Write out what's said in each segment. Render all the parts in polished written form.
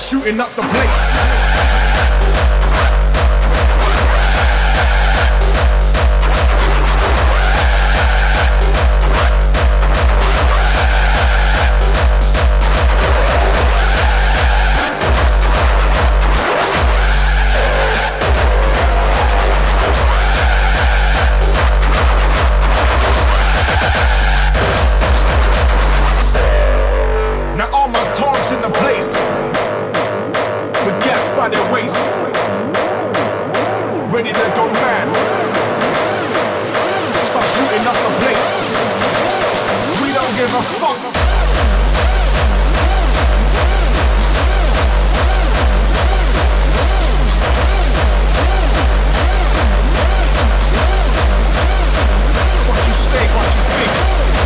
shooting up the place. In the place with gas by their waist, ready to go mad, start shooting up the place. We don't give a fuck. What you say, what you think.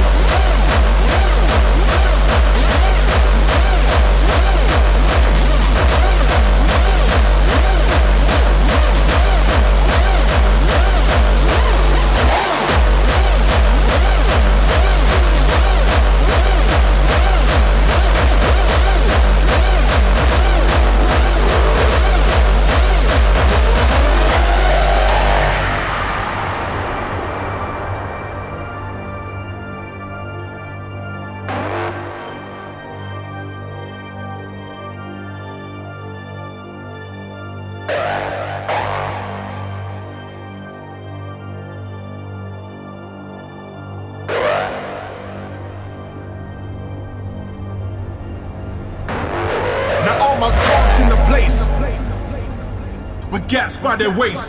My talks in the place with gas by their waist,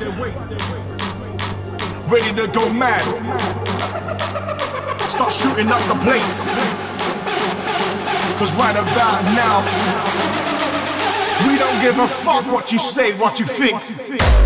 ready to go mad, start shooting up the place. Cause right about now, we don't give a fuck what you say, what you think.